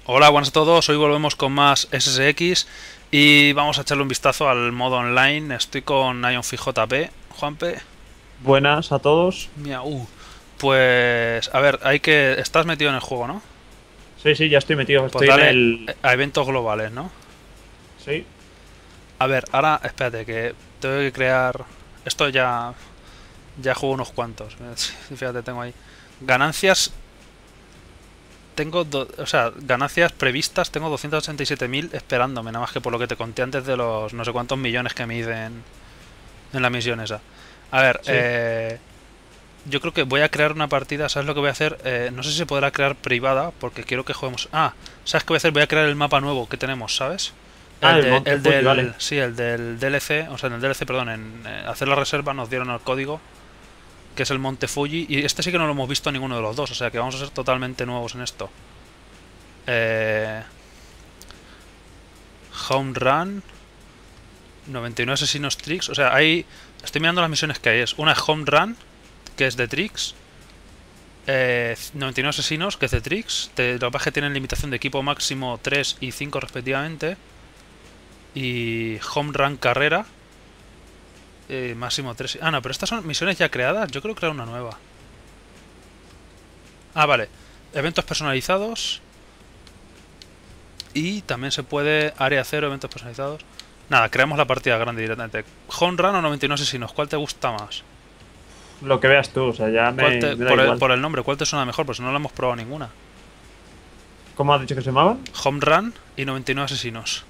Hola, buenas a todos. Hoy volvemos con más SSX y vamos a echarle un vistazo al modo online. Estoy con IonFJP, Juanpe. Buenas a todos. Miau. Pues, a ver, hay que. Estás metido en el juego, ¿no? Sí, sí, ya estoy metido. Pues Estoy en dale el... a eventos globales, ¿no? Sí. A ver, ahora, espérate, que tengo que crear. Esto ya. Ya juego unos cuantos. Fíjate, tengo ahí. Ganancias. O sea, ganancias previstas. Tengo 287.000 esperándome, nada más que por lo que te conté antes de los no sé cuántos millones que me dicen en la misión esa. A ver, Sí. yo creo que voy a crear una partida. ¿Sabes lo que voy a hacer? No sé si se podrá crear privada porque quiero que juguemos. Ah, ¿sabes qué voy a hacer? Voy a crear el mapa nuevo que tenemos, ¿sabes? Ah, el Monte El Fuji, vale. del. Sí, el del DLC. O sea, en el DLC, perdón, en hacer la reserva nos dieron el código, que es el Monte Fuji. Y este sí que no lo hemos visto ninguno de los dos. O sea que vamos a ser totalmente nuevos en esto. Eh, Home Run. 99 asesinos tricks. O sea, hay. Estoy mirando las misiones que hay. Una es Home Run, que es de tricks. 99 asesinos, que es de tricks. Lo que pasa es que tienen limitación de equipo máximo 3 y 5 respectivamente. Y Home Run Carrera. Máximo 3. Ah, no, pero estas son misiones ya creadas. Yo creo crear una nueva. Ah, vale. Eventos personalizados. Y también se puede área cero, eventos personalizados. Nada, creamos la partida grande directamente. Home Run o 99 asesinos, ¿cuál te gusta más? Lo que veas tú, o sea, ya me da igual. Por el nombre, ¿cuál te suena mejor? Pues no la hemos probado ninguna. ¿Cómo has dicho que se llamaban? Home Run y 99 asesinos.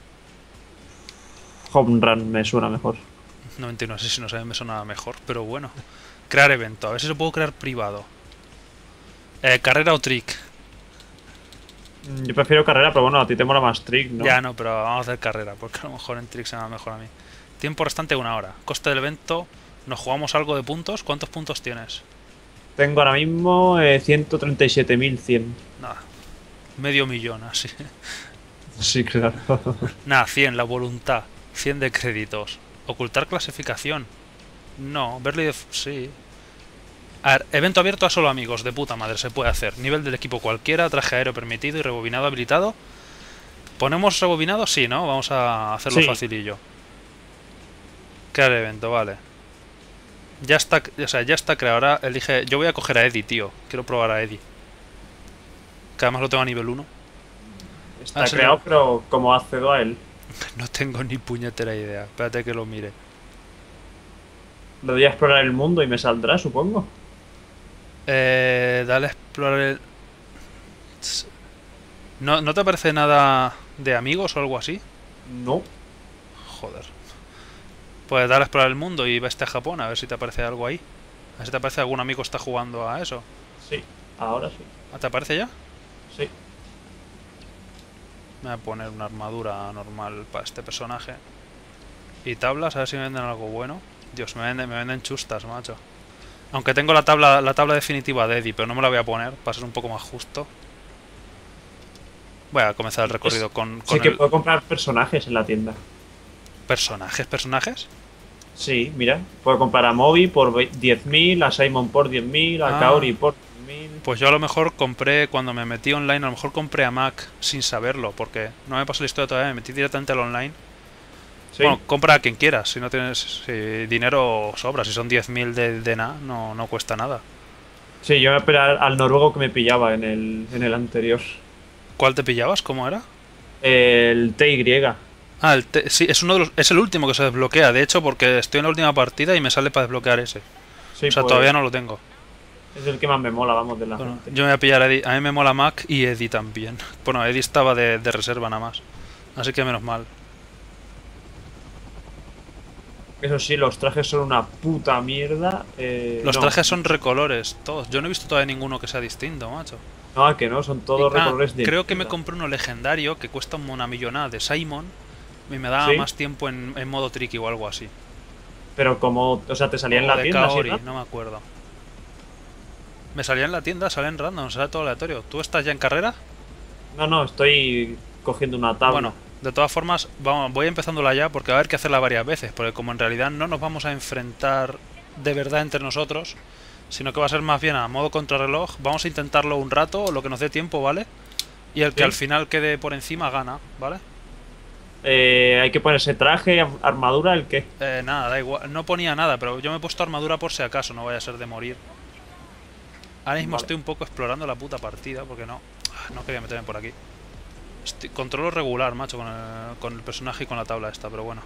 Home Run me suena mejor. 99 asesinos a mí me suena mejor, pero bueno. Crear evento, a ver si lo puedo crear privado. Carrera o trick. Yo prefiero carrera, pero bueno, a ti te mola más trick, ¿no? Ya no, pero vamos a hacer carrera, porque a lo mejor en trick se me va mejor a mí. Tiempo restante 1 hora. Coste del evento, nos jugamos algo de puntos. ¿Cuántos puntos tienes? Tengo ahora mismo 137.100. Nada, medio millón, así. Sí, claro. Nada, 100, la voluntad. 100 de créditos. Ocultar clasificación. No, verle... Sí. A ver, evento abierto a solo amigos, de puta madre, se puede hacer. Nivel del equipo cualquiera, traje aéreo permitido y rebobinado habilitado. ¿Ponemos rebobinado? Sí, ¿no? Vamos a hacerlo Sí. facilillo. Crear evento, vale. Ya está, o sea, ya está creado. Ahora elige... Yo voy a coger a Eddie, tío. Quiero probar a Eddie. Que además lo tengo a nivel 1. Está creado, pero ¿cómo accedo a él? No tengo ni puñetera idea. Espérate que lo mire. Le doy a explorar el mundo y me saldrá, supongo. Dale a explorar el... ¿No te aparece nada de amigos o algo así? No. Joder. Puedes dar a explorar el mundo y vete a Japón a ver si te aparece algo ahí. A ver si te aparece algún amigo que está jugando a eso. Sí, ahora sí. ¿Te aparece ya? Sí. Me voy a poner una armadura normal para este personaje. Y tablas, a ver si me venden algo bueno. Dios, me venden chustas, macho. Aunque tengo la tabla definitiva de Eddie, pero no me la voy a poner para ser un poco más justo. Voy a comenzar el recorrido Sí con que el... puedo comprar personajes en la tienda. ¿Personajes? Sí, mira, puedo comprar a Moby por 10.000, a Simon por 10.000, a Ah, Kaori por 10.000. pues yo a lo mejor compré, cuando me metí online, a lo mejor compré a Mac sin saberlo, porque no me pasó la historia todavía, me metí directamente al online. Sí, Bueno, compra a quien quieras, si no tienes dinero sobra, si son 10.000 de nada, no cuesta nada. sí, yo me esperé al noruego que me pillaba en el anterior. ¿Cuál te pillabas? ¿Cómo era? El TY. Ah, sí, es uno de los, es el último que se desbloquea, de hecho, porque estoy en la última partida y me sale para desbloquear ese. O Sí, sea, pues todavía no lo tengo. es el que más me mola, vamos, de la Bueno, gente. yo me voy a pillar a Eddie. A mí me mola Mac y Eddie también. Bueno, Eddie estaba de reserva nada más. Así que menos mal. Eso sí, los trajes son una puta mierda. Los No, trajes son recolores, todos. Yo no he visto todavía ninguno que sea distinto, macho. no, que no, son todos recolores de Creo que me mierda. compré uno legendario que cuesta una millonada de Simon y me daba Sí, más tiempo en modo tricky o algo así. pero como, o sea, te salía en O la de tienda, ¿sí? Kaori, no me acuerdo. Me salía en la tienda, sale en random, sale todo aleatorio. ¿Tú estás ya en carrera? No, no, estoy cogiendo una tabla. Bueno, de todas formas, voy empezándola ya porque va a haber que hacerla varias veces. Porque como en realidad no nos vamos a enfrentar de verdad entre nosotros, sino que va a ser más bien a modo contrarreloj, vamos a intentarlo un rato, lo que nos dé tiempo, ¿vale? Y el que ¿Sí? al final quede por encima gana, ¿vale? Hay que ponerse traje, armadura, ¿el qué? Nada, da igual. No ponía nada, pero yo me he puesto armadura por si acaso, no vaya a ser de morir. Ahora mismo Vale. estoy un poco explorando la puta partida, porque no quería meterme por aquí. Controlo regular, macho, con el personaje y con la tabla esta, pero bueno.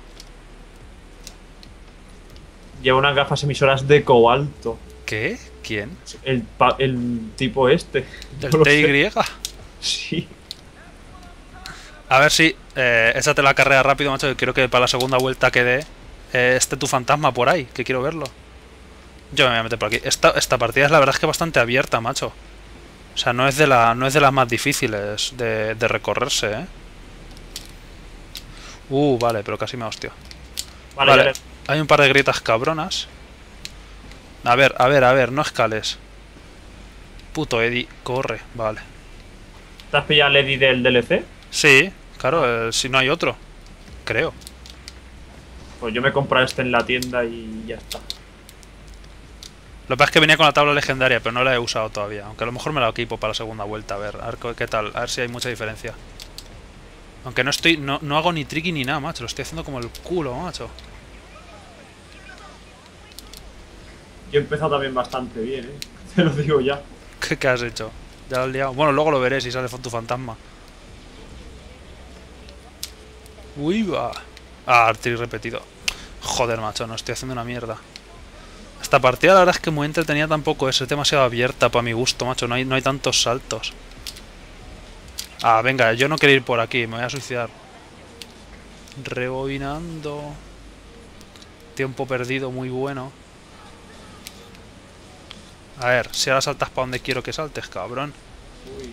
Lleva unas gafas emisoras de cobalto. ¿Qué? ¿Quién? El tipo este. ¿El No lo sé. TY? Sí. A ver si... échate la carrera rápido, macho, que quiero que para la segunda vuelta que dé esté tu fantasma por ahí, que quiero verlo. Yo me voy a meter por aquí. Esta partida es la verdad es que bastante abierta, macho. O sea, no es de las más difíciles de recorrerse, ¿eh? Vale, pero casi me hostio. Vale, Vale, ya hay un par de grietas cabronas. A ver, no escales. Puto Eddie, corre, vale. ¿Te has pillado el Eddie del DLC? Sí, claro, si no hay otro. Creo. Pues yo me he comprado este en la tienda y ya está. Lo que pasa es que venía con la tabla legendaria, pero no la he usado todavía. Aunque a lo mejor me la equipo para la segunda vuelta, a ver qué tal, a ver si hay mucha diferencia. Aunque no hago ni tricky ni nada, macho, lo estoy haciendo como el culo, macho. Yo he empezado también bastante bien, ¿eh? Te lo digo ya. ¿Qué has hecho? Ya lo has liado. Bueno, luego lo veré si sale tu fantasma. Uy, va. Ah, trick repetido. Joder, macho, no estoy haciendo una mierda. Esta partida la verdad es que muy entretenida tampoco es demasiado abierta para mi gusto, macho. No hay tantos saltos. Ah, venga, yo no quiero ir por aquí, me voy a suicidar. Rebobinando. Tiempo perdido muy bueno. A ver, si ahora saltas para donde quiero que saltes, cabrón. Uy.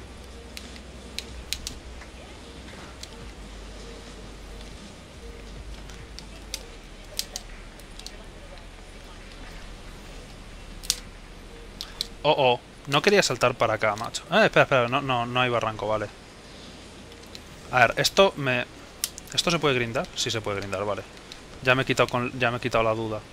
Oh, no quería saltar para acá, macho. Espera, no hay barranco, vale. A ver, ¿esto se puede grindar? Sí se puede grindar, vale. Ya me he quitado la duda.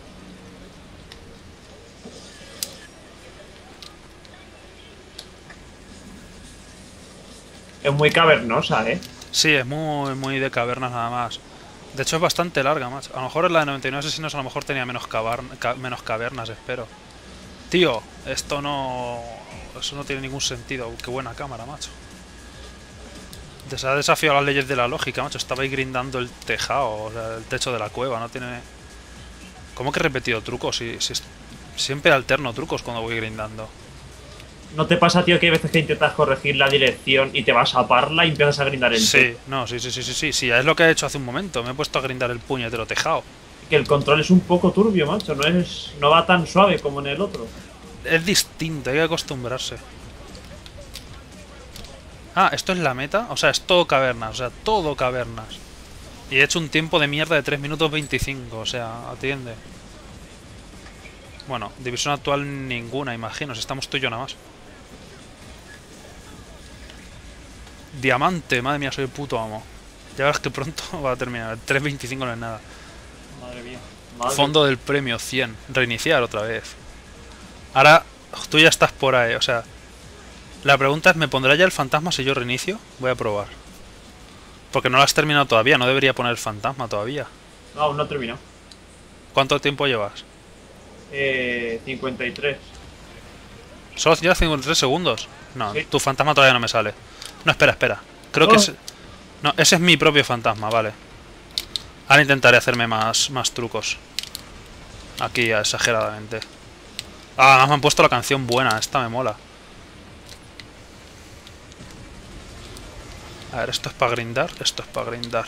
Es muy cavernosa, ¿eh? Sí, es muy de cavernas nada más. De hecho es bastante larga, macho. A lo mejor es la de 99 asesinos, a lo mejor tenía menos cavernas, espero. Tío, esto no... Eso no tiene ningún sentido. Qué buena cámara, macho. Se ha desafiado las leyes de la lógica, macho. Estaba ahí grindando el tejado, o sea, el techo de la cueva. No tiene... ¿Cómo que he repetido trucos? Siempre alterno trucos cuando voy grindando. ¿No te pasa, tío, que hay veces que intentas corregir la dirección y te vas a parla y empiezas a grindar el Sí, techo? no, sí, es lo que he hecho hace un momento. Me he puesto a grindar el puñetero tejado. Que el control es un poco turbio, macho. No va tan suave como en el otro. Es distinto, hay que acostumbrarse. Ah, ¿esto es la meta? O sea, es todo cavernas, o sea, todo cavernas. Y he hecho un tiempo de mierda de 3 minutos 25, o sea, atiende. Bueno, división actual ninguna, imagino, si estamos tú y yo nada más. Diamante, madre mía, soy el puto amo. Ya verás que pronto va a terminar. 3.25 no es nada. Madre mía. Fondo del premio 100. Reiniciar otra vez. Ahora tú ya estás por ahí, o sea... La pregunta es, ¿me pondrá ya el fantasma si yo reinicio? Voy a probar. Porque no lo has terminado todavía, no debería poner el fantasma todavía. No, aún no he terminado. ¿Cuánto tiempo llevas? 53. ¿Solo llevas 53 segundos? No, Sí. tu fantasma todavía no me sale. No, espera. Creo que Oh. es... No, ese es mi propio fantasma, vale. Ahora intentaré hacerme más trucos. Aquí, exageradamente. Ah, me han puesto la canción buena, esta me mola. A ver, esto es para grindar, esto es para grindar.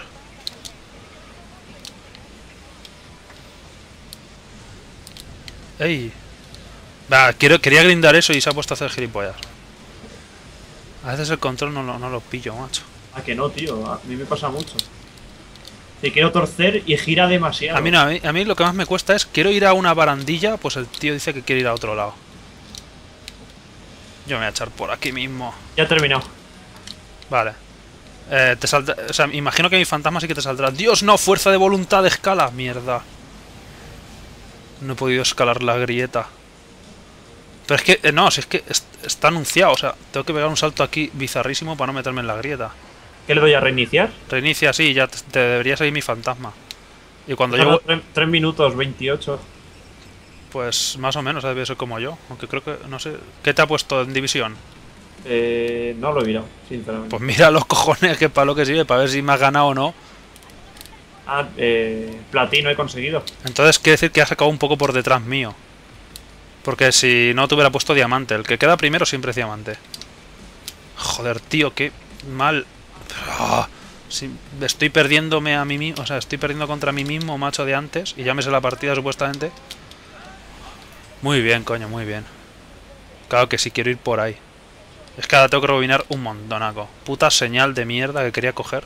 ¡Ey! Va, quería grindar eso y se ha puesto a hacer gilipollas. A veces el control no lo pillo, macho. ¿A que no, tío? A mí me pasa mucho. Te quiero torcer y gira demasiado. A mí no, a mí lo que más me cuesta es, quiero ir a una barandilla, pues el tío dice que quiere ir a otro lado. Yo me voy a echar por aquí mismo. Ya he terminado. Vale. O sea, imagino que mi fantasma sí que te saldrá. ¡Dios, no! ¡Fuerza de voluntad de escala! ¡Mierda! No he podido escalar la grieta. Pero es que, no, si es que está anunciado, o sea, tengo que pegar un salto aquí bizarrísimo para no meterme en la grieta. ¿Qué le doy a reiniciar? Reinicia así y ya te debería salir mi fantasma. Y cuando yo... 3 minutos 28. Pues más o menos debe ser como yo, aunque creo que, no sé... ¿Qué te ha puesto en división? No lo he mirado, sinceramente. Pues mira los cojones, que para lo que sirve, para ver si me has ganado o no. Platino he conseguido. Entonces quiere decir que has sacado un poco por detrás mío. Porque si no te hubiera puesto diamante. El que queda primero siempre es diamante. Joder, tío, qué mal. Si estoy perdiéndome a mí mismo. O sea, estoy perdiendo contra mí mismo, macho, de antes. Y ya me sé la partida supuestamente. Muy bien, coño, muy bien. Claro que sí quiero ir por ahí. Es que ahora tengo que rebobinar un montonaco. Puta señal de mierda que quería coger.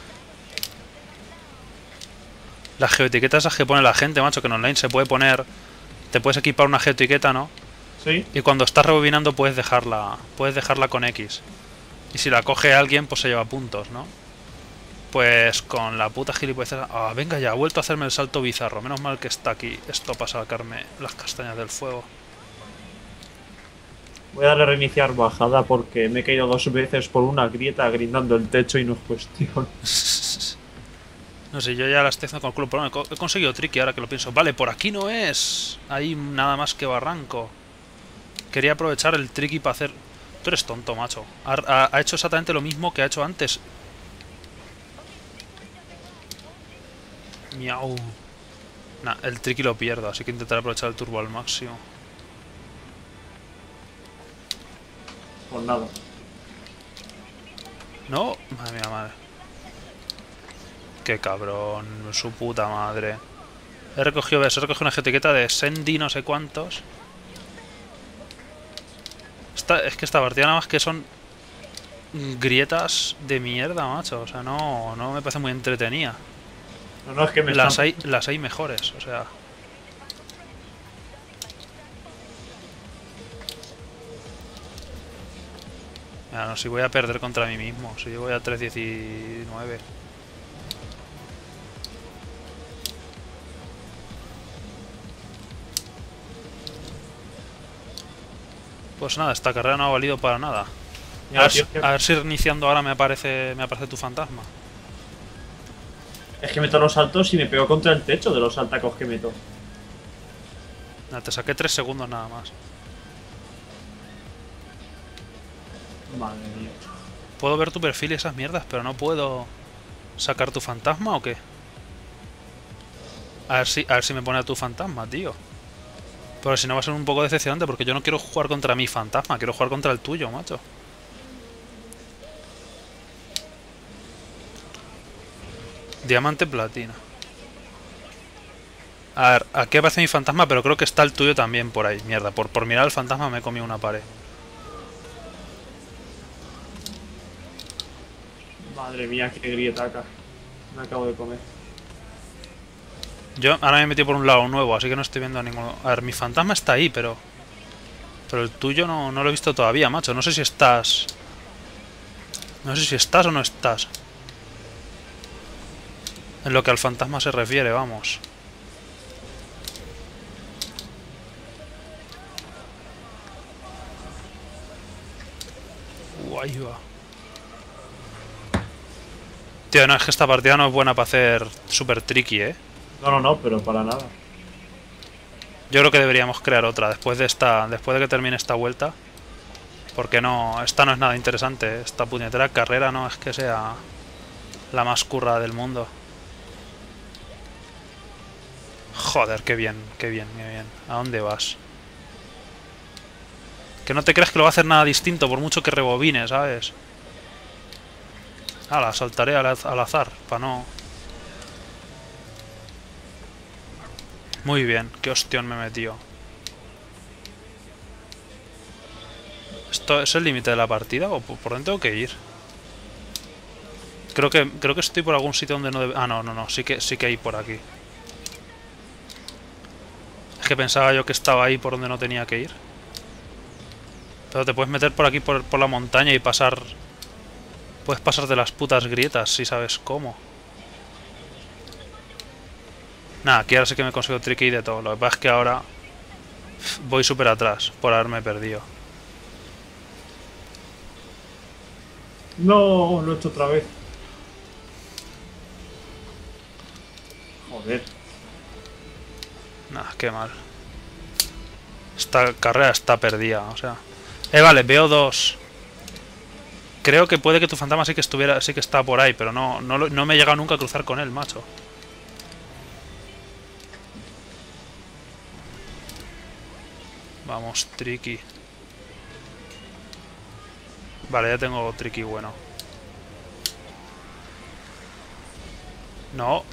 Las geoetiquetas esas que pone la gente, macho, que en online se puede poner... Te puedes equipar una geoetiqueta, ¿no? Sí. Y cuando estás rebobinando puedes dejarla con X. Y si la coge alguien, pues se lleva puntos, ¿no? Pues con la puta gilipollez... Ah, venga ya, ha vuelto a hacerme el salto bizarro. Menos mal que está aquí esto para sacarme las castañas del fuego. Voy a darle a reiniciar bajada porque me he caído 2 veces por una grieta grindando el techo y no es cuestión. No sé, yo ya la estoy haciendo con el culo. Pero bueno, he conseguido tricky ahora que lo pienso. Vale, por aquí no es. Hay nada más que barranco. Quería aprovechar el tricky para hacer... Tú eres tonto, macho. Ha hecho exactamente lo mismo que ha hecho antes. Miau. Nah, el tricky lo pierdo, así que intentaré aprovechar el turbo al máximo. Pues nada. No, madre mía, madre. Qué cabrón, su puta madre. He recogido una etiqueta de Sendy no sé cuántos. Es que esta partida nada más que son grietas de mierda, macho. O sea, no me parece muy entretenida. No, es que Las hay mejores, o sea. Mira, no, si voy a perder contra mí mismo. Si yo voy a 3.19. Pues nada, esta carrera no ha valido para nada. A ver si reiniciando ahora me aparece tu fantasma. Es que meto los saltos y me pego contra el techo de los saltacos que meto. Nada, te saqué 3 segundos nada más. Madre mía. Puedo ver tu perfil y esas mierdas, pero no puedo sacar tu fantasma o qué. A ver si me pone a tu fantasma, tío. Pero si no va a ser un poco decepcionante porque yo no quiero jugar contra mi fantasma, quiero jugar contra el tuyo, macho. Diamante platina. A ver, aquí aparece mi fantasma, pero creo que está el tuyo también por ahí. Mierda, por mirar al fantasma me he comido una pared. Madre mía, qué grietaca. Me acabo de comer. Yo ahora me he metido por un lado nuevo, así que no estoy viendo ninguno. A ver, mi fantasma está ahí, pero el tuyo no lo he visto todavía, macho. No sé si estás... No sé si estás o no estás. En lo que al fantasma se refiere, vamos. Ahí va. Tío, no, es que esta partida no es buena para hacer super tricky, ¿eh? No, pero para nada. Yo creo que deberíamos crear otra después de que termine esta vuelta. Porque no, esta no es nada interesante. Esta puñetera carrera no es que sea la más curra del mundo. Joder, qué bien, qué bien, qué bien. ¿A dónde vas? Que no te creas que lo va a hacer nada distinto por mucho que rebobine, ¿sabes? La saltaré al azar, para no... Muy bien, qué hostión me metió. ¿Esto es el límite de la partida o por dónde tengo que ir? Creo que estoy por algún sitio donde no debe... Ah, no, sí que hay por aquí. Es que pensaba yo que estaba ahí por donde no tenía que ir. Pero te puedes meter por aquí por la montaña y pasar... Puedes pasar de las putas grietas si sabes cómo. Nada, aquí ahora sí que me consigo tricky de todo. Lo que pasa es que ahora Voy súper atrás por haberme perdido. No, lo he hecho otra vez. Joder. Nah, qué mal. Esta carrera está perdida, o sea. Vale, veo dos. Creo que puede que tu fantasma sí que estuviera, sí que está por ahí, pero no me he llegado nunca a cruzar con él, macho. Vamos, Tricky. Vale, ya tengo Tricky bueno. No.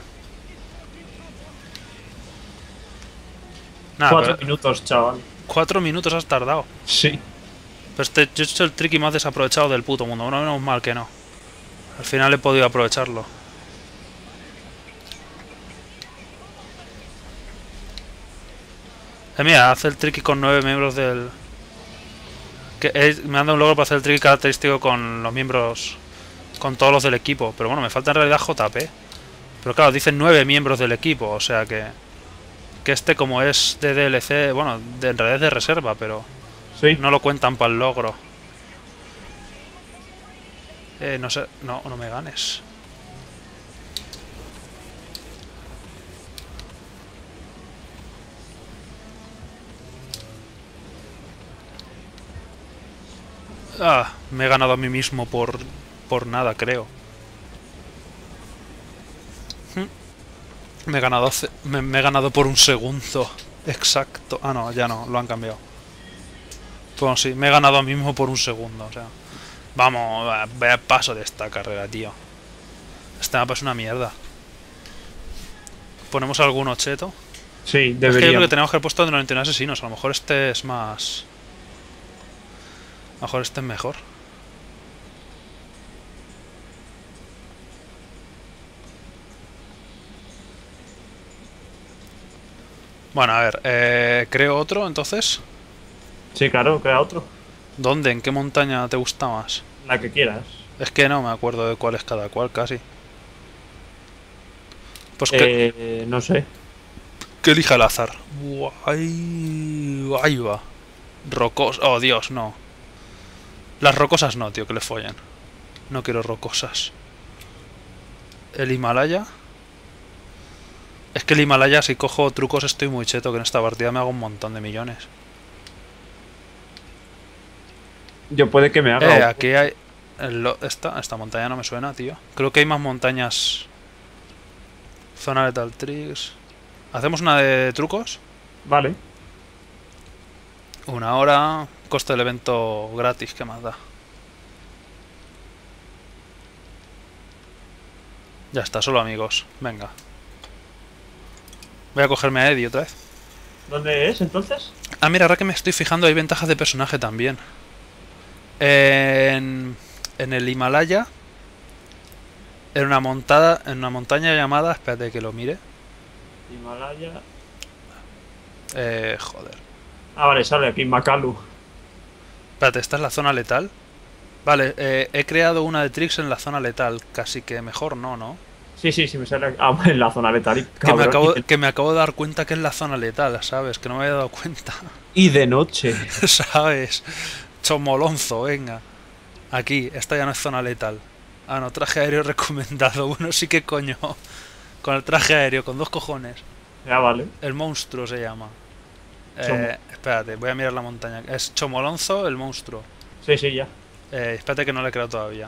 Nada, 4 minutos, chaval. 4 minutos has tardado. Sí. Pero yo he hecho el Tricky más desaprovechado del puto mundo. Bueno, menos mal que no. Al final he podido aprovecharlo. Mira, hace el Tricky con 9 miembros del... me han dado un logro para hacer el Tricky característico con los miembros... Con todos los del equipo. Pero bueno, me falta en realidad JP. Pero claro, dicen 9 miembros del equipo. O sea que... Que este como es de DLC... Bueno, en realidad es de reserva, pero... Sí. No lo cuentan para el logro. No sé... No me ganes. Ah, me he ganado a mí mismo por nada, creo. Me he ganado por un segundo. Exacto. Ah, no, ya no, lo han cambiado. Bueno, sí, me he ganado a mí mismo por un segundo, o sea. Vamos, vaya paso de esta carrera, tío. Este mapa es una mierda. ¿Ponemos algún cheto? Sí, Es que yo creo debería. que tenemos que haber puesto de 99 asesinos. A lo mejor este es más... A lo mejor este es mejor. Bueno, a ver, creo otro entonces. Sí, claro, crea otro. ¿Dónde? ¿En qué montaña te gusta más? La que quieras. Es que no me acuerdo de cuál es cada cual, casi. Pues No sé. que elija el azar. Ahí va. Rocos... Oh, Dios, no. Las rocosas no, tío, que le follen. No quiero rocosas. El Himalaya. Es que el Himalaya, si cojo trucos, estoy muy cheto, que en esta partida me hago un montón de millones. Yo puede que me haga. Aquí hay... Esta montaña no me suena, tío. Creo que hay más montañas. Zona Lethal Tricks. ¿Hacemos una de trucos? Vale. 1 hora. Coste del evento gratis, ¿qué más da? Ya está, solo amigos. Venga. Voy a cogerme a Eddie otra vez. ¿Dónde es entonces? Ah, mira, ahora que me estoy fijando hay ventajas de personaje también. En el Himalaya, en una montaña llamada... Espérate que lo mire. Himalaya. Joder. Ah, vale, sale aquí Makalu. Espérate, ¿esta es la zona letal? Vale, he creado una de tricks en la zona letal. Casi que mejor no, ¿no? Sí, me sale. Ah, en la zona letal. Que me acabo de dar cuenta que es la zona letal, ¿sabes? Que no me había dado cuenta. Y de noche. ¿Sabes? Chomolonzo, venga. Aquí, esta ya no es zona letal. Ah, no, traje aéreo recomendado. Bueno, sí que coño. Con el traje aéreo, con 2 cojones. Ya vale. El monstruo se llama. Chomo. Espérate, voy a mirar la montaña. Es Chomolonzo, el monstruo. Sí, ya. Espérate que no le he creado todavía.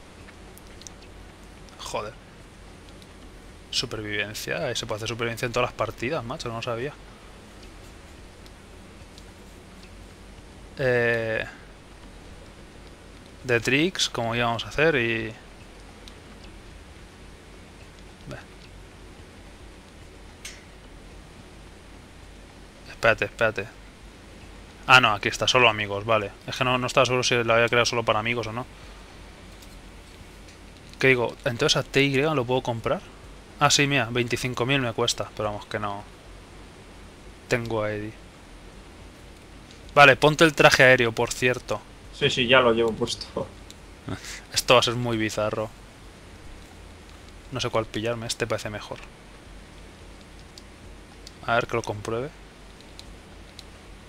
Joder. Supervivencia. Se puede hacer supervivencia en todas las partidas, macho, no lo sabía. De tricks, como íbamos a hacer y... Espérate. Ah, no, aquí está, solo amigos, vale. Es que no estaba seguro si lo había creado solo para amigos o no. ¿Qué digo? Entonces a TY lo puedo comprar. Ah, sí, mira, 25.000 me cuesta. Pero vamos, que no. Tengo a Eddie. Vale, ponte el traje aéreo, por cierto. Sí, ya lo llevo puesto. Esto va a ser muy bizarro. No sé cuál pillarme, este parece mejor. A ver que lo compruebe.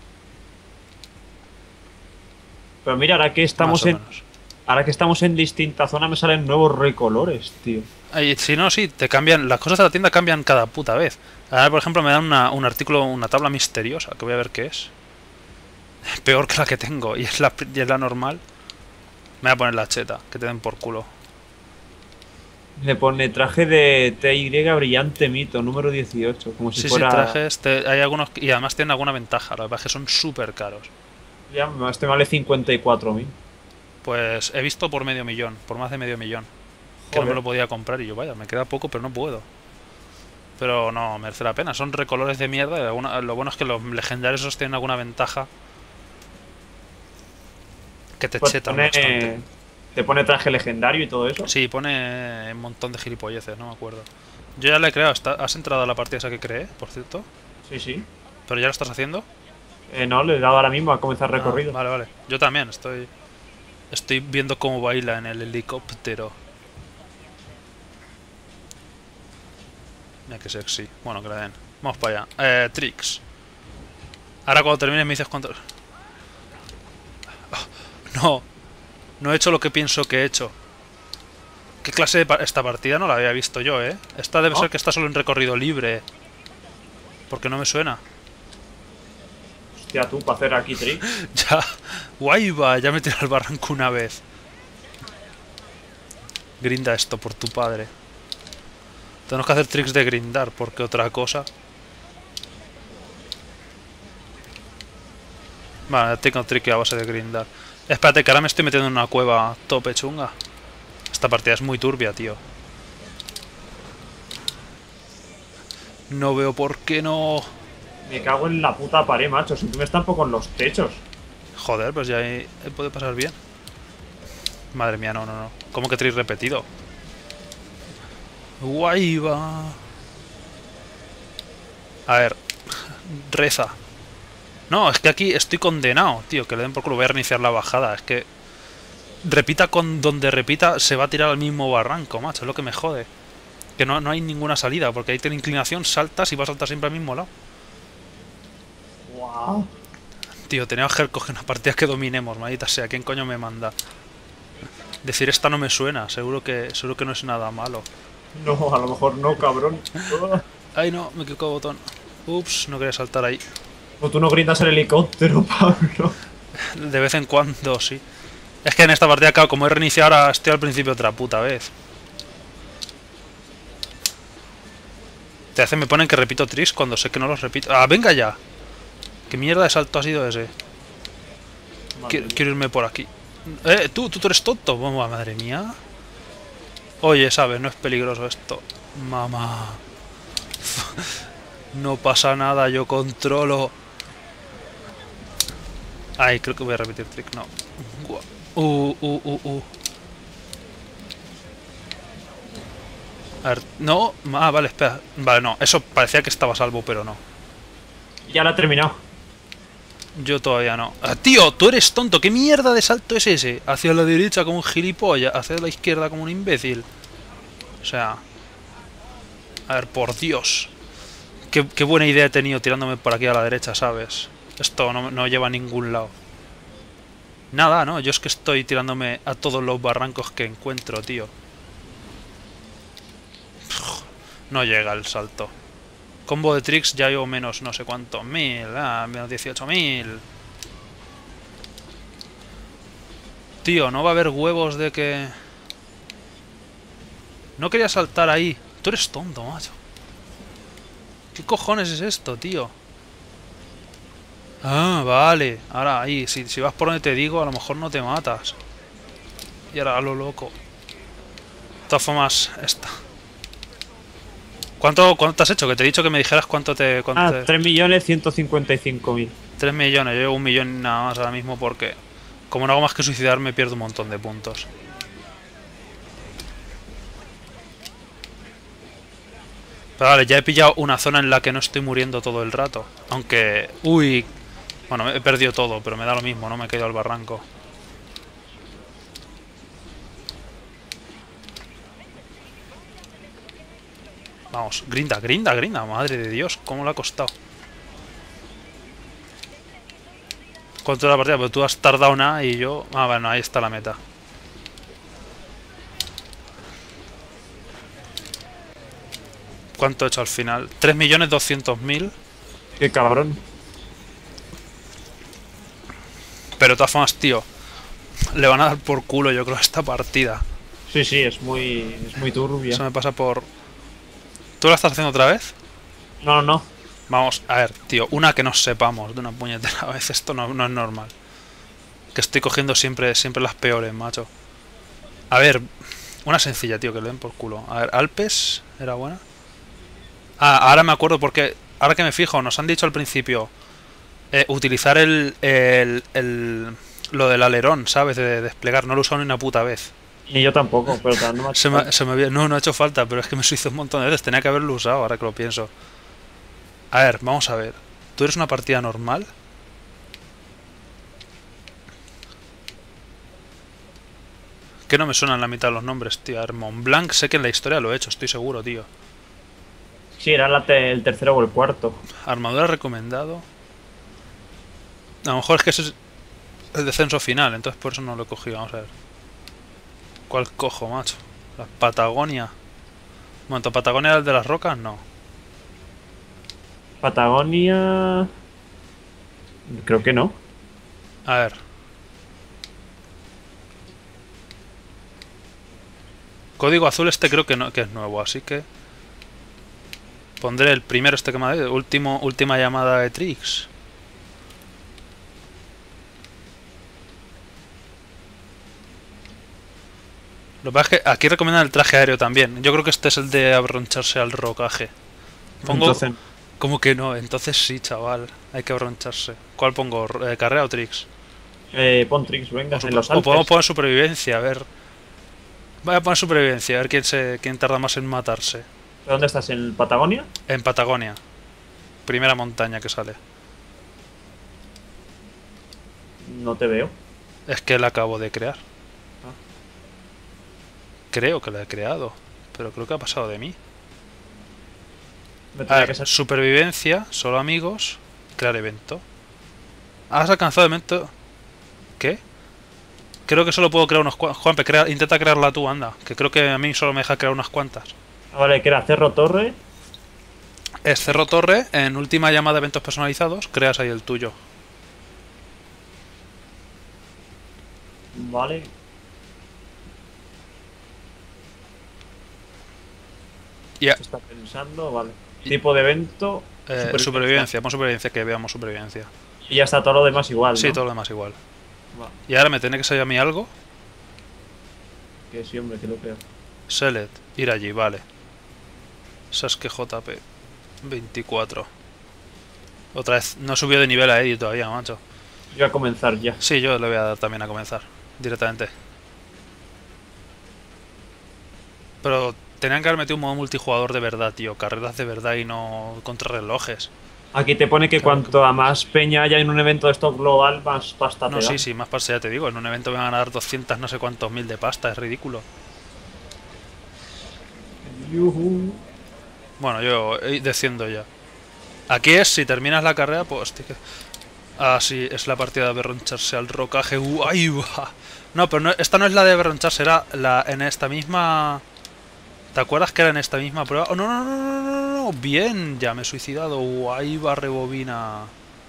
Pero mira, Más o menos. ahora que estamos en distinta zona me salen nuevos recolores, tío. Y si no, sí, te cambian. Las cosas de la tienda cambian cada puta vez. Ahora, por ejemplo, me dan un artículo, una tabla misteriosa, que voy a ver qué es. Peor que la que tengo, y es la normal. Me voy a poner la cheta, que te den por culo. Le pone traje de TY brillante mito, número 18, como si Sí, sí, fuera... trajes. Hay algunos. Y además tienen alguna ventaja. La verdad es que son súper caros. Ya, este vale 54.000. Pues he visto por medio millón, por más de medio millón. Que no me Joder. lo podía comprar y yo, vaya, me queda poco, pero no puedo. Pero no, merece la pena. Son recolores de mierda. Y lo bueno es que los legendarios esos tienen alguna ventaja que te Pues chetan bastante. te pone traje legendario y todo eso. Sí, pone un montón de gilipolleces, no me acuerdo. Yo ya la he creado. ¿Has entrado a la partida esa que creé, por cierto? Sí, sí. ¿Pero ya lo estás haciendo? No, le he dado ahora mismo a comenzar Ah, recorrido. vale, vale. Yo también, estoy viendo cómo baila en el helicóptero. Mira que sexy. Bueno, que le den. Vamos para allá. Tricks. Ahora cuando termines me dices cuánto... No, no he hecho lo que pienso que he hecho. ¿Qué clase de esta partida no la había visto yo, eh? Esta debe ¿No? ser que está solo en recorrido libre. Porque no me suena. Hostia, tú, para hacer aquí trick. Ya, guay va, ya me tiré al barranco una vez. Grinda esto por tu padre. Tenemos que hacer tricks de grindar, porque otra cosa. Vale, tengo trick a base de grindar. Espérate, que ahora me estoy metiendo en una cueva tope chunga. Esta partida es muy turbia, tío. No veo por qué no. Me cago en la puta pared, macho. Si tú me estampo con los techos. Joder, pues ya ahí puede pasar bien. Madre mía, no, no, no. ¿Cómo que trick repetido? Guay va. A ver, reza. No, es que aquí estoy condenado, tío. Que le den por culo. Voy a reiniciar la bajada. Es que repita con donde repita, se va a tirar al mismo barranco, macho. Es lo que me jode. Que no hay ninguna salida, porque ahí tiene inclinación, saltas y vas a saltar siempre al mismo lado. Wow. Tío, teníamos que coger una partida que dominemos, maldita sea. ¿Quién coño me manda? Decir esta no me suena, seguro que no es nada malo. No, a lo mejor no, cabrón. Ay no, me equivoco de botón. Ups, no quería saltar ahí. O tú no grindas el helicóptero, Pablo. De vez en cuando, sí. Es que en esta partida, claro, como he reiniciado ahora, estoy al principio otra puta vez. Me ponen que repito tricks cuando sé que no los repito. ¡Ah, venga ya! ¿Qué mierda de salto ha sido ese? Quiero irme por aquí. Tú eres tonto. Vamos, madre mía. Oye, ¿sabes? No es peligroso esto. Mamá. No pasa nada, yo controlo. Ay, creo que voy a repetir trick. No. A ver, no. Ah, vale, espera. Vale, no. Eso parecía que estaba a salvo, pero no. Ya la he terminado. Yo todavía no. Ah, tío, tú eres tonto. ¿Qué mierda de salto es ese? Hacia la derecha como un gilipollas. Hacia la izquierda como un imbécil. O sea... A ver, por Dios. Qué buena idea he tenido tirándome por aquí a la derecha, ¿sabes? Esto no lleva a ningún lado. Nada, ¿no? Yo es que estoy tirándome a todos los barrancos que encuentro, tío. No llega el salto. Combo de tricks ya llevo menos no sé cuánto. 1000, menos 18.000. Tío, no va a haber huevos de que... No quería saltar ahí. Tú eres tonto, macho. ¿Qué cojones es esto, tío? Ah, vale. Ahora ahí, si vas por donde te digo, a lo mejor no te matas. Y ahora a lo loco. De todas formas, esta. ¿Cuánto te has hecho? Que te he dicho que me dijeras cuánto te... 3.155.000. 3 millones, yo llevo 1 millón nada más ahora mismo porque... Como no hago más que suicidarme, pierdo un montón de puntos. Pero vale, ya he pillado una zona en la que no estoy muriendo todo el rato. Aunque... Uy... Bueno, he perdido todo, pero me da lo mismo, no me he caído al barranco. Vamos, grinda, grinda, grinda. Madre de Dios, cómo le ha costado. ¿Cuánto es la partida? Pero tú has tardado nada y yo... Ah, bueno, ahí está la meta. ¿Cuánto he hecho al final? 3.200.000. Qué cabrón. Pero de todas formas, tío, le van a dar por culo, yo creo, a esta partida. Sí, sí, es muy turbia. Eso me pasa por... ¿Tú la estás haciendo otra vez? No, no, no. Vamos, a ver, tío, una que nos sepamos de una puñetera vez. Esto no es normal. Que estoy cogiendo siempre las peores, macho. A ver, una sencilla, tío, que le den por culo. A ver, Alpes, ¿era buena? Ah, ahora me acuerdo porque... Ahora que me fijo, nos han dicho al principio... utilizar lo del alerón, ¿sabes? De desplegar. No lo he usado ni una puta vez. Ni yo tampoco, pero no me ha hecho falta. No ha hecho falta, pero es que me lo hizo un montón de veces. Tenía que haberlo usado, ahora que lo pienso. A ver, vamos a ver. ¿Tú eres una partida normal? Que no me suenan la mitad de los nombres, tío. A ver, Montblanc, sé que en la historia lo he hecho, estoy seguro, tío. Sí, era el tercero o el cuarto. Armadura recomendado. A lo mejor es que ese es el descenso final, entonces por eso no lo he cogido. Vamos a ver. ¿Cuál cojo, macho? La Patagonia. Bueno, ¿Patagonia era el de las rocas? No. Patagonia... Creo que no. A ver. Código azul este creo que no, que es nuevo, así que... Pondré el primero este que me ha dado. Última llamada de Trix. Lo que pasa es que aquí recomiendan el traje aéreo también. Yo creo que este es el de abroncharse al rocaje. Pongo... Entonces, ¿Cómo que no? Entonces sí, chaval. Hay que abroncharse. ¿Cuál pongo? ¿Carrera o Trix? pon Trix, venga, en los O Alpes. podemos poner supervivencia, a ver. Voy a poner supervivencia, a ver quién tarda más en matarse. ¿Dónde estás? ¿En Patagonia? En Patagonia. Primera montaña que sale. No te veo. Es que la acabo de crear. Ah. Creo que la he creado. Pero creo que ha pasado de mí. Me A tenía ver, que ser... supervivencia, solo amigos, crear evento. ¿Has alcanzado evento? ¿Qué? Creo que solo puedo crear unos cuantos. Juanpe, intenta crearla tú, anda. Que creo que a mí solo me deja crear unas cuantas. Ah, vale, que era Cerro Torre. Es Cerro Torre, en última llamada de eventos personalizados, creas ahí el tuyo. Vale. Ya. Se está pensando, vale. Tipo de evento. Supervivencia, pon supervivencia, que veamos supervivencia. Y ya está todo lo demás igual, ¿no? Sí, todo lo demás igual. Va. Y ahora me tiene que salir a mí algo. Que sí, hombre, que lo creo. Select, ir allí, vale. Sasuke JP 24. Otra vez, no subió de nivel a Eddie todavía, macho. Yo voy a comenzar ya. Sí, yo le voy a dar también a comenzar. Directamente. Pero tenían que haber metido un modo multijugador de verdad, tío. Carreras de verdad y no contrarrelojes. Aquí te pone que Claro, cuanto a más peña haya en un evento de stock global, más pasta No, te da. sí, más pasta, ya te digo. En un evento me van a dar 200 no sé cuántos mil de pasta, es ridículo. Yujú. Bueno, yo desciendo ya. Aquí es, si terminas la carrera, pues... Ah, sí, es la partida de aberroncharse al rocaje. ¡Ahí va! No, pero no, esta no es la de aberroncharse, era en esta misma... ¿Te acuerdas que era en esta misma prueba? ¡Oh, no, no, no, no, no, no! Bien, ya me he suicidado. Ahí va, rebobina.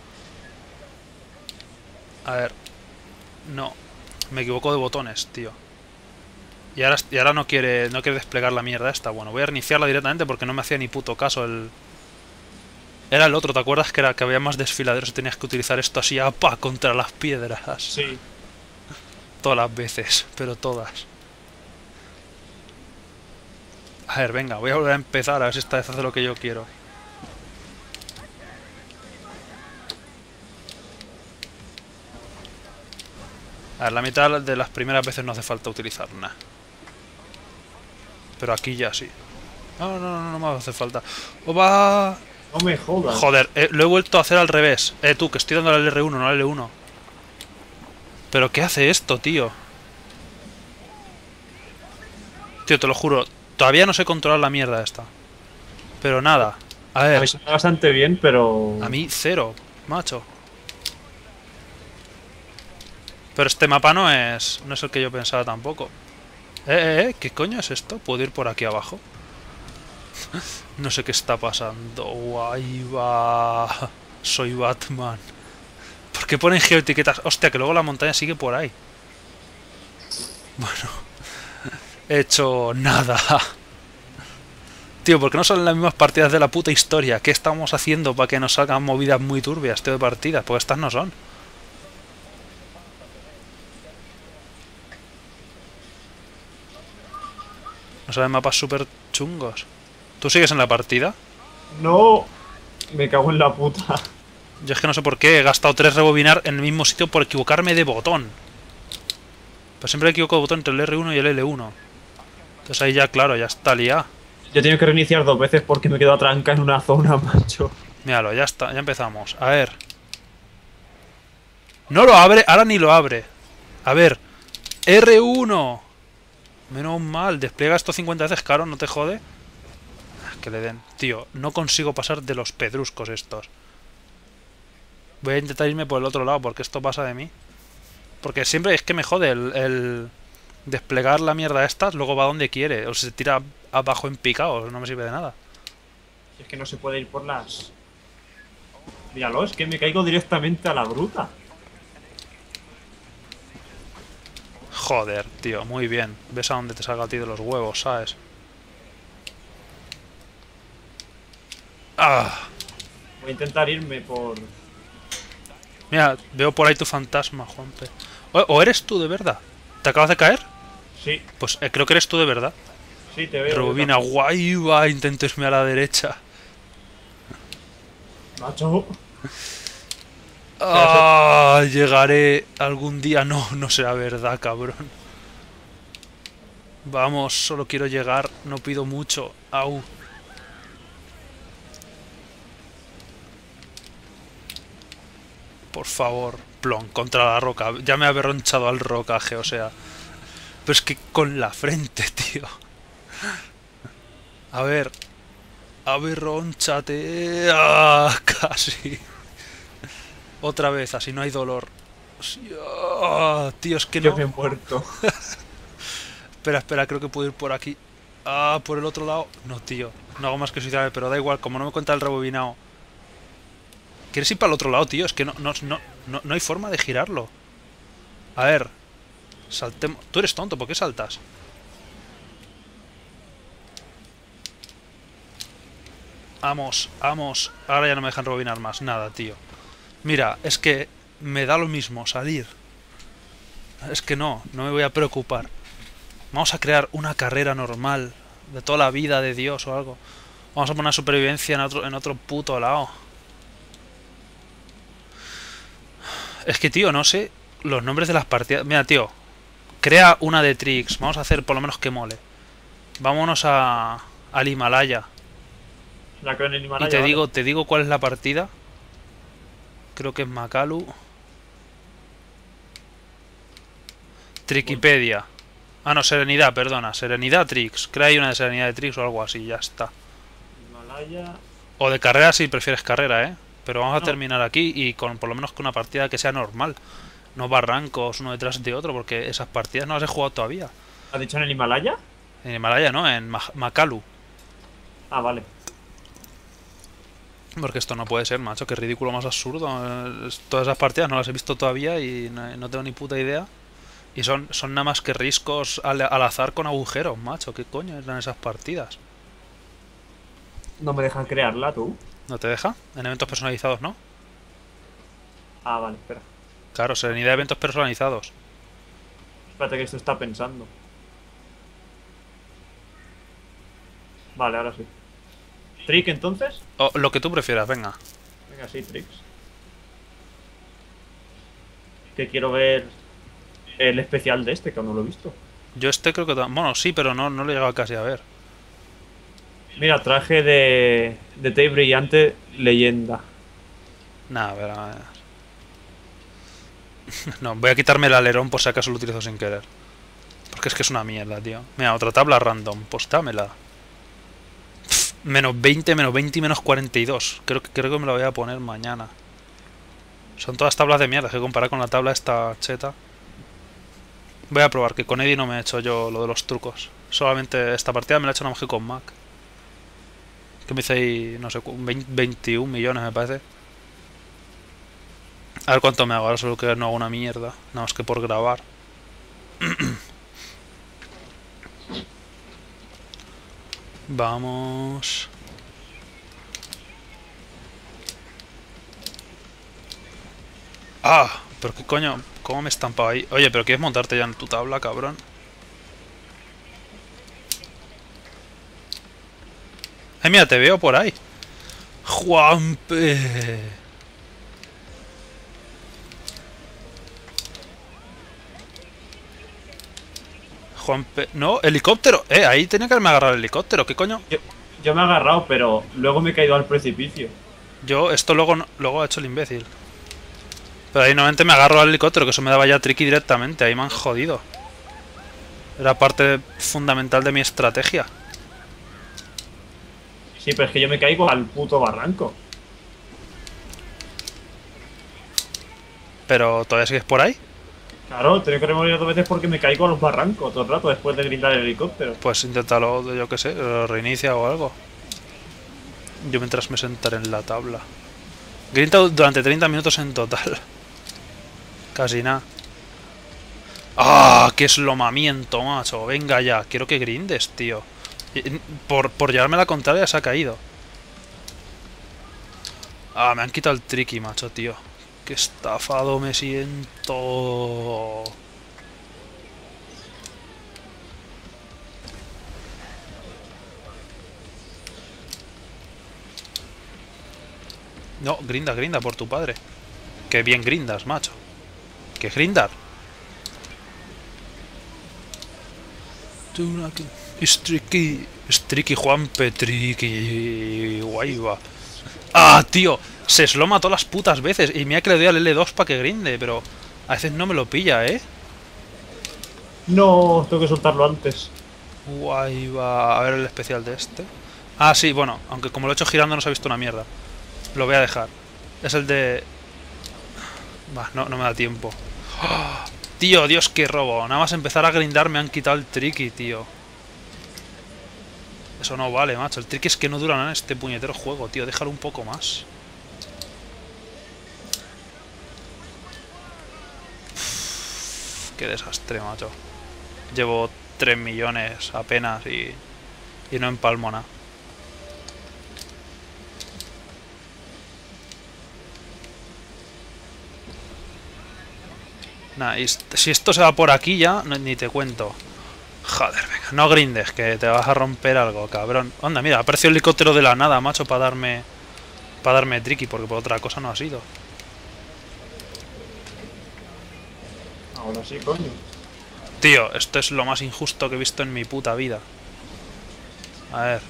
A ver. No. Me equivoco de botones, tío. Y ahora no quiere desplegar la mierda esta. Bueno, voy a reiniciarla directamente porque no me hacía ni puto caso el... Era el otro, ¿te acuerdas que había más desfiladeros y tenías que utilizar esto así apa contra las piedras? Sí. Todas las veces, pero todas. A ver, venga, voy a volver a empezar a ver si esta vez hace lo que yo quiero. A ver, la mitad de las primeras veces no hace falta utilizar nada. Pero aquí ya sí. No me hace falta. ¡Oba! No me jodas. Joder, lo he vuelto a hacer al revés. Tú, que estoy dando al R1, no al L1. ¿Pero qué hace esto, tío? Tío, te lo juro. Todavía no sé controlar la mierda esta. Pero nada. A A ver. mí se me da bastante bien, pero... A mí, cero, macho. Pero este mapa no es el que yo pensaba tampoco. ¿Qué coño es esto? ¿Puedo ir por aquí abajo? No sé qué está pasando. Guay, va. Soy Batman. ¿Por qué ponen geoetiquetas? Hostia, que luego la montaña sigue por ahí. Bueno. He hecho nada. Tío, ¿por qué no salen las mismas partidas de la puta historia? ¿Qué estamos haciendo para que nos salgan movidas muy turbias, tío, de partidas? Porque estas no son. No salen mapas súper chungos. ¿Tú sigues en la partida? No, me cago en la puta. Yo es que no sé por qué he gastado 3 rebobinar en el mismo sitio por equivocarme de botón. Pues siempre me equivoco de botón entre el R1 y el L1. Entonces ahí ya, claro, ya está liado. Yo he tenido que reiniciar 2 veces porque me quedo atranca en una zona, macho. Míralo, ya está, ya empezamos. A ver. No lo abre, ahora ni lo abre. A ver. R1. Menos mal, despliega esto 50 veces, caro, no te jode. Que le den. Tío, no consigo pasar de los pedruscos estos. Voy a intentar irme por el otro lado porque esto pasa de mí. Porque siempre es que me jode el desplegar la mierda estas, luego va donde quiere. O se tira abajo en picado, no me sirve de nada. Es que no se puede ir por las... Míralo, es que me caigo directamente a la gruta. Joder, tío, muy bien. Ves a dónde te salga a ti de los huevos, ¿sabes? ¡Ah! Voy a intentar irme por... Mira, veo por ahí tu fantasma, Juanpe. ¿O eres tú de verdad? ¿Te acabas de caer? Sí, Pues creo que eres tú de verdad. sí, te veo. Rebobina, guay, va, intento irme a la derecha. Macho. Ah, llegaré algún día. No, no será verdad, cabrón. Vamos, solo quiero llegar, no pido mucho. Au. Por favor, plon, contra la roca. Ya me ha aberronchado al rocaje, o sea. Pero es que con la frente, tío. A ver. Aberronchate. Ah, casi. Otra vez, así no hay dolor. Ah, tío, es que Yo no. me he muerto. Espera, espera, creo que puedo ir por aquí. Ah, por el otro lado. No, tío. No hago más que suicidarme, pero da igual, como no me cuenta el rebobinado. ¿Quieres ir para el otro lado, tío? Es que no hay forma de girarlo. A ver. Saltemos. Tú eres tonto, ¿por qué saltas? Vamos, vamos. Ahora ya no me dejan rebobinar más. Nada, tío. Mira, es que me da lo mismo salir. Es que no me voy a preocupar. Vamos a crear una carrera normal. De toda la vida de Dios o algo. Vamos a poner supervivencia en otro puto lado. Es que, tío, no sé los nombres de las partidas. Mira, tío. Crea una de Trix. Vamos a hacer por lo menos que mole. Vámonos al Himalaya. La creo en el Himalaya. Y ¿vale? te digo cuál es la partida. Creo que es Makalu. Trikipedia. Ah, no, Serenidad, perdona. Serenidad Trix. Crea ahí una de Serenidad de Trix o algo así, ya está. Himalaya. O de carrera si prefieres carrera, ¿eh? Pero vamos a No. terminar aquí y con por lo menos con una partida que sea normal. No barrancos uno detrás de otro, porque esas partidas no las he jugado todavía. ¿Has dicho en el Himalaya? En Himalaya no, en Makalu. Ah, vale. Porque esto no puede ser, macho, qué ridículo más absurdo. Todas esas partidas no las he visto todavía y no tengo ni puta idea. Y son nada más que riscos al azar con agujeros, macho. ¿Qué coño eran esas partidas? No me dejan crearla, tú. ¿No te deja? En eventos personalizados, ¿no? Ah, vale, espera. Claro, serenidad de eventos personalizados. Espérate que esto está pensando. Vale, ahora sí. ¿Trick entonces? O lo que tú prefieras, venga. Venga, sí, tricks. Que quiero ver el especial de este, que aún no lo he visto. Yo este creo que... Bueno, sí, pero no lo he llegado casi a ver. Mira, traje de té brillante leyenda. Nada, a ver, a ver. No, voy a quitarme el alerón por si acaso lo utilizo sin querer. Porque es que es una mierda, tío. Mira, otra tabla random. Pues dámela. Menos 20, menos 20 y menos 42. Creo que me la voy a poner mañana. Son todas tablas de mierda que comparar con la tabla esta cheta. Voy a probar, que con Eddie no me he hecho yo lo de los trucos. Solamente esta partida me la he hecho nada más que con Mac. Que me hice ahí, no sé, 21 millones me parece. A ver cuánto me hago, ahora solo que no hago una mierda. Nada más que por grabar. Vamos. Ah, pero qué coño, ¿cómo me he estampado ahí? Oye, pero ¿quieres montarte ya en tu tabla, cabrón? Mira, te veo por ahí. Juanpe. Juanpe. No, helicóptero. Ahí tenía que haberme agarrado el helicóptero. ¿Qué coño? Yo me he agarrado, pero luego me he caído al precipicio. Yo esto luego, luego ha hecho el imbécil. Pero ahí normalmente me agarro al helicóptero, que eso me daba ya tricky directamente. Ahí me han jodido. Era parte fundamental de mi estrategia. Sí, pero es que yo me caigo al puto barranco. Pero todavía sigues por ahí. Claro, tengo que remover 2 veces porque me caigo a los barrancos todo el rato después de grindar el helicóptero. Pues inténtalo, yo que sé, lo reinicia o algo. Yo mientras me sentaré en la tabla. Grinda durante 30 minutos en total. Casi nada. ¡Ah! ¡Qué eslomamiento, macho! Venga ya, quiero que grindes, tío. Por llevarme la contraria se ha caído. Ah, me han quitado el tricky, macho, tío. Qué estafado me siento. No, grinda, grinda por tu padre. Que bien grindas, macho. Que grindar. Tricky. Tricky, Juanpe, tricky. Guay va. ¡Ah, tío! Se sloma todas las putas veces. Y mira que le doy al L2 para que grinde, pero a veces no me lo pilla, ¿eh? No, tengo que soltarlo antes. Guay va. A ver el especial de este. Ah, sí, bueno, aunque como lo he hecho girando no se ha visto una mierda. Lo voy a dejar. Es el de... Bah, no me da tiempo. ¡Oh! Tío, Dios, qué robo. Nada más empezar a grindar me han quitado el tricky, tío. Eso no vale, macho. El tricky es que no dura nada en este puñetero juego, tío. Déjalo un poco más. Uf, qué desastre, macho. Llevo 3 millones apenas y no empalmo nada. Nah, y si esto se va por aquí ya, ni te cuento. Joder, venga, no grindes, que te vas a romper algo, cabrón. Onda, mira, apareció el helicóptero de la nada, macho, para darme tricky, porque por otra cosa no ha sido. Ahora sí, coño. Tío, esto es lo más injusto que he visto en mi puta vida. A ver.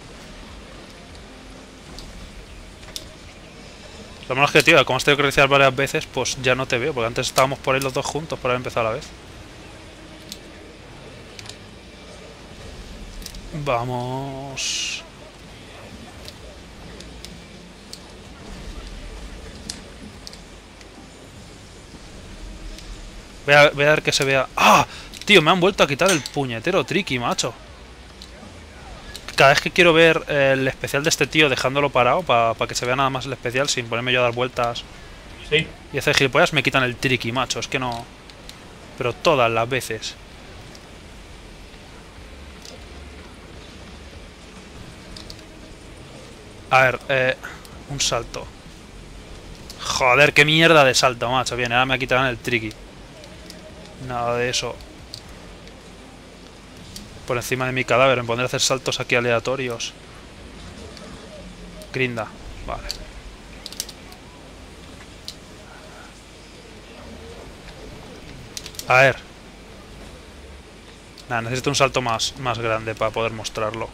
Lo malo es que, tío, como has tenido que reiniciar varias veces, pues ya no te veo, porque antes estábamos por ahí los dos juntos por haber empezado a la vez. Vamos. Voy a ver que se vea... ¡Ah! Tío, me han vuelto a quitar el puñetero tricky, macho. Cada vez que quiero ver el especial de este tío dejándolo parado para que se vea nada más el especial sin ponerme yo a dar vueltas Sí. y hacer gilipollas, me quitan el tricky, macho. Es que no... Pero todas las veces. A ver, un salto. Joder, qué mierda de salto, macho. Bien, ahora me quitarán el tricky. Nada de eso. Por encima de mi cadáver, me pondré a hacer saltos aquí aleatorios. Grinda, vale. A ver. Nada, necesito un salto más grande para poder mostrarlo.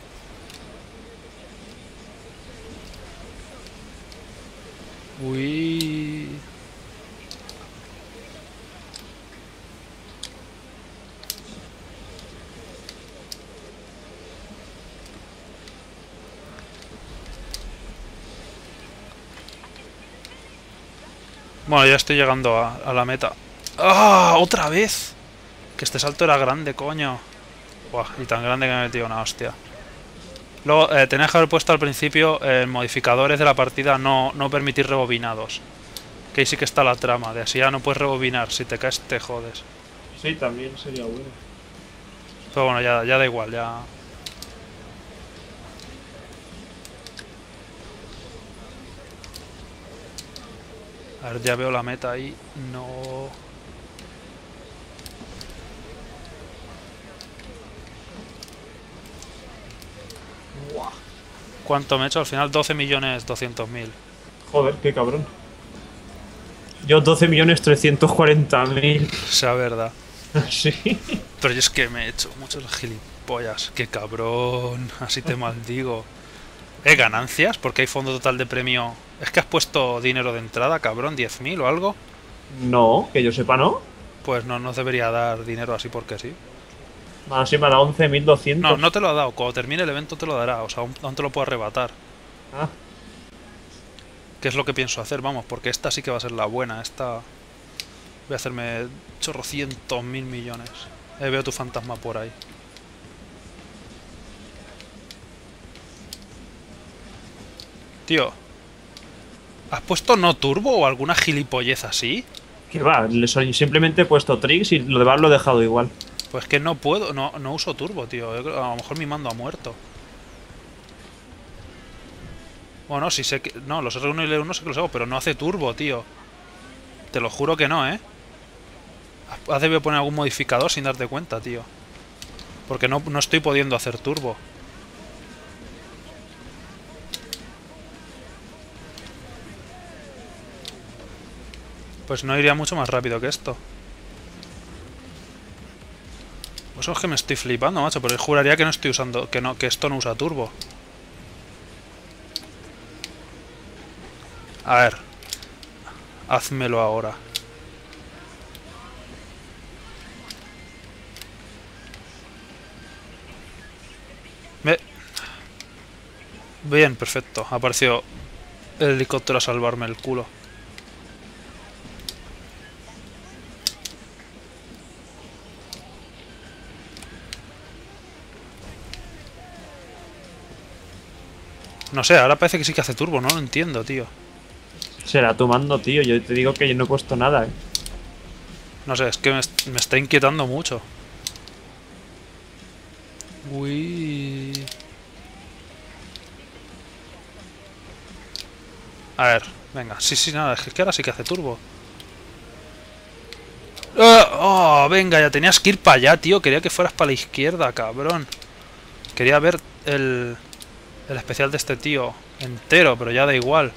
Uy. Bueno, ya estoy llegando a la meta. ¡Ah! ¡Otra vez! Que este salto era grande, coño. Buah, y tan grande que me he metido una hostia. Luego, tenías que haber puesto al principio modificadores de la partida no permitir rebobinados. Que ahí sí que está la trama, de así ya no puedes rebobinar, si te caes te jodes. Sí, también sería bueno. Pero bueno, ya da igual, ya... A ver, ya veo la meta ahí. No... Buah. ¿Cuánto me he hecho? Al final 12.200.000. Joder, qué cabrón. Yo 12.340.000. O sea, verdad. Sí. Pero yo es que me he hecho muchos gilipollas. Qué cabrón. Así te maldigo. ¿Ganancias? Porque hay fondo total de premio. ¿Es que has puesto dinero de entrada, cabrón? ¿10.000 o algo? No, que yo sepa, ¿no? Pues no nos debería dar dinero así porque sí. Bueno, sí me ha dado 11.200. No, no te lo ha dado. Cuando termine el evento te lo dará. O sea, aún te lo puedo arrebatar. Ah, ¿Qué es lo que pienso hacer? Vamos, porque esta sí que va a ser la buena. Esta... Voy a hacerme chorrocientos mil millones. Veo tu fantasma por ahí. Tío. ¿Has puesto no turbo o alguna gilipollez así? que va, simplemente he puesto tricks y lo demás lo he dejado igual. Pues que no puedo, no uso turbo, tío. A lo mejor mi mando ha muerto. Bueno, sí sé que... No, los R1 y L1 sé que los hago, pero no hace turbo, tío. Te lo juro que no, ¿eh? Has debido poner algún modificador sin darte cuenta, tío. Porque no estoy pudiendo hacer turbo. Pues no iría mucho más rápido que esto. Pues eso es que me estoy flipando, macho. Pero yo juraría que no estoy usando... Que esto no usa turbo. A ver. Házmelo ahora. Bien, perfecto. Ha aparecido el helicóptero a salvarme el culo. No sé, ahora parece que sí que hace turbo, no lo entiendo, tío. Será tu mando, tío. Yo te digo que yo no he puesto nada, No sé, es que me está inquietando mucho. Uy. A ver, venga. Sí, nada, es que ahora sí que hace turbo. ¡Oh! Venga, ya tenías que ir para allá, tío. Quería que fueras para la izquierda, cabrón. Quería ver el especial de este tío entero, pero ya da igual.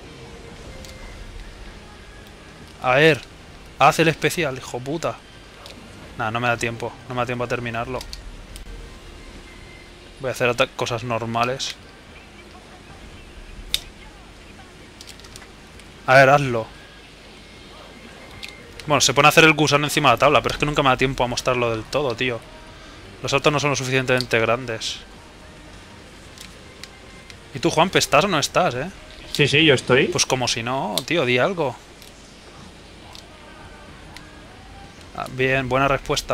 A ver, haz el especial, hijo puta. Nah, no me da tiempo. No me da tiempo a terminarlo. Voy a hacer cosas normales. A ver, hazlo. Bueno, se pone a hacer el gusano encima de la tabla, pero es que nunca me da tiempo a mostrarlo del todo, tío. Los saltos no son lo suficientemente grandes. ¿Y tú, Juanpe, estás o no estás, eh? Sí, yo estoy. Pues como si no, tío, di algo. Ah, bien, buena respuesta.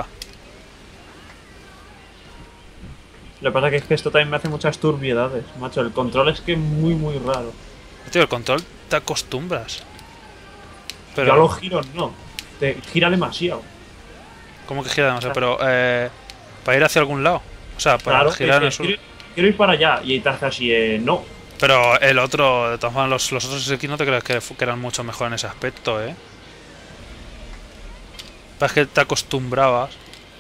Lo que pasa es que esto también me hace muchas turbiedades, macho. El control es que es muy raro. Tío, el control te acostumbras. Pero... Yo a los giros no. Te gira demasiado. ¿Cómo que gira demasiado? Pero, para ir hacia algún lado. O sea, para Claro, girar en el sur. quiero ir para allá y te hace así, no. Pero el otro, de todas maneras, los otros SX no te crees que eran mucho mejor en ese aspecto, ¿eh? Es que te acostumbrabas.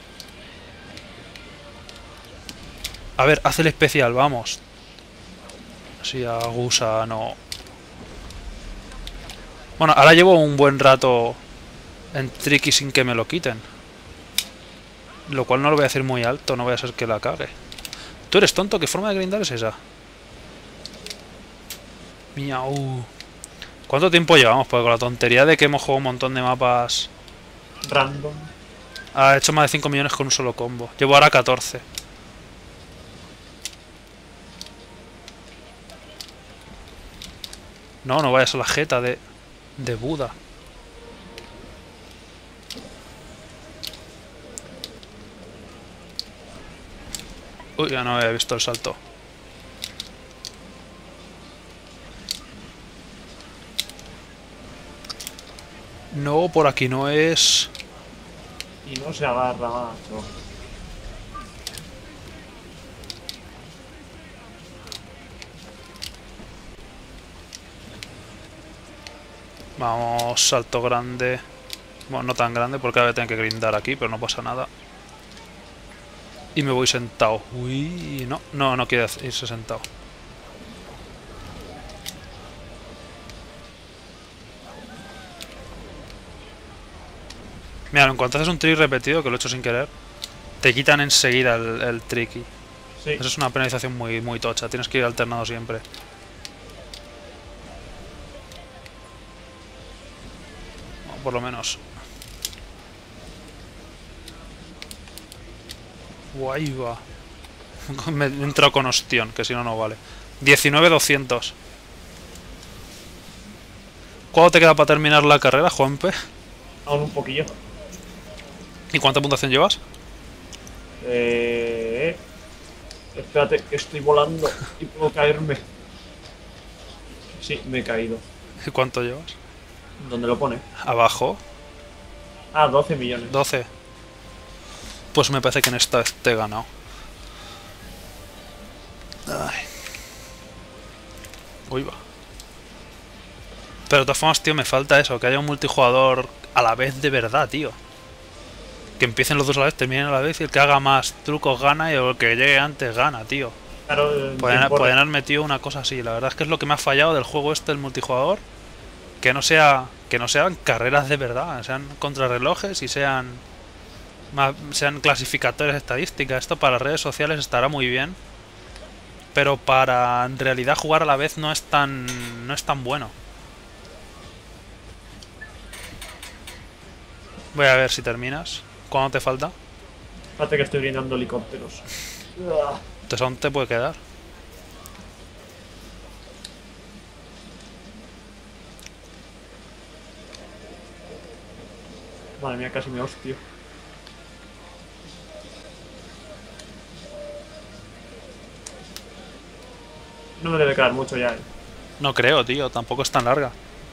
A ver, haz el especial, vamos. Así a gusano. Bueno, ahora llevo un buen rato en tricky sin que me lo quiten. Lo cual no lo voy a hacer muy alto, no voy a ser que la cague. ¿Tú eres tonto? ¿Qué forma de grindar es esa? Miau. ¿Cuánto tiempo llevamos? Porque con la tontería de que hemos jugado un montón de mapas... Random. Ha hecho más de 5 millones con un solo combo. Llevo ahora 14. No vayas a la jeta de Buda. Uy, ya no había visto el salto. No, por aquí no es... Y no se agarra, macho. Vamos, salto grande. Bueno, no tan grande porque ahora voy a tener que grindar aquí, pero no pasa nada. Y me voy sentado. Uy, no, no quiere irse sentado. Mira, en cuanto haces un trick repetido, que lo he hecho sin querer, te quitan enseguida el tricky. Sí. Eso es una penalización muy tocha, tienes que ir alternado siempre. O por lo menos. Guay va. Me he entrado con ostión, que si no, no vale. 19.200. ¿Cuándo te queda para terminar la carrera, Juanpe? Aún un poquillo. ¿Y cuánta puntuación llevas? Espérate, que estoy volando y puedo caerme. Sí, me he caído. ¿Y cuánto llevas? ¿Dónde lo pone? Abajo, Ah, 12 millones. 12. Pues me parece que en esta vez te he ganado. Ay. Uy, va. Pero de todas formas, tío, me falta eso, que haya un multijugador a la vez de verdad, tío. Que empiecen los dos a la vez, terminen a la vez y el que haga más trucos gana y el que llegue antes gana, tío. Claro, Pueden haber metido una cosa así. La verdad es que es lo que me ha fallado del juego este, el multijugador. Que no sean carreras de verdad, sean contrarrelojes y sean clasificatorias estadísticas. Esto para las redes sociales estará muy bien, pero para en realidad jugar a la vez no es tan bueno. Voy a ver si terminas. ¿Cuándo te falta? Espérate que estoy brindando helicópteros. Entonces aún te puede quedar. Madre mía, casi me hostio. No me debe quedar mucho ya, No creo, tío, tampoco es tan larga.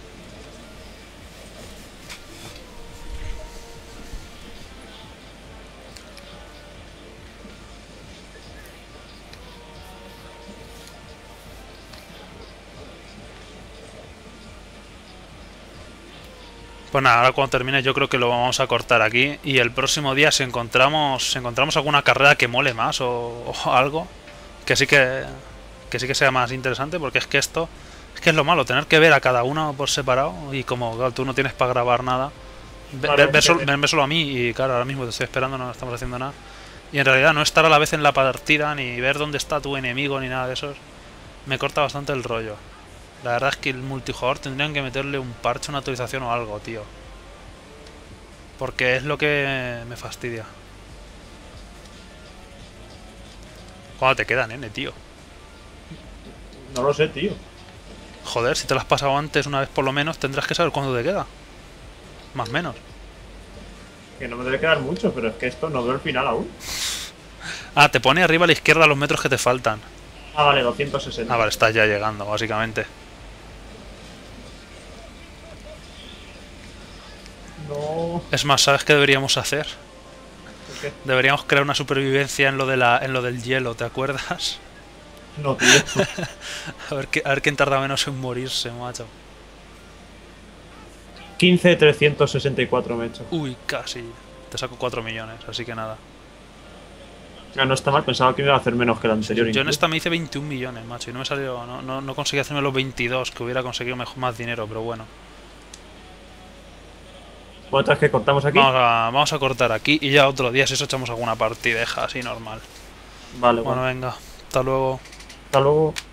Pues nada, ahora cuando termine yo creo que lo vamos a cortar aquí. Y el próximo día si encontramos alguna carrera que mole más o algo, que sí que sea más interesante, porque es que esto es lo malo, tener que ver a cada uno por separado y como claro, tú no tienes para grabar nada, Claro, verme solo a mí y claro, ahora mismo te estoy esperando, no estamos haciendo nada. Y en realidad no estar a la vez en la partida, ni ver dónde está tu enemigo, ni nada de eso, me corta bastante el rollo. La verdad es que el multijugador tendrían que meterle un parche, una actualización o algo, tío. Porque es lo que me fastidia. ¿Cuándo te queda, nene, tío? No lo sé, tío. Joder, si te lo has pasado antes una vez por lo menos, tendrás que saber cuándo te queda. Más o menos. Que no me debe quedar mucho, pero es que esto no veo el final aún. Ah, te pone arriba a la izquierda los metros que te faltan. Ah, vale, 260. Ah, vale, estás ya llegando, básicamente. No. Es más, ¿sabes qué deberíamos hacer? ¿Por qué? Deberíamos crear una supervivencia en lo del hielo, ¿te acuerdas? No, tío. A ver quién tarda menos en morirse, macho. 15.364 me he hecho. Uy, casi. Te saco 4 millones, así que nada. Ah, no está mal, pensaba que me iba a hacer menos que el anterior. Yo en incluso. esta me hice 21 millones, macho, y no me salió. No conseguí hacerme los 22, que hubiera conseguido más dinero, pero bueno. Bueno, entonces que cortamos aquí. Vamos a cortar aquí y ya otro día, si eso echamos alguna partideja así normal. Vale, Bueno, bueno. venga, hasta luego. Hasta luego.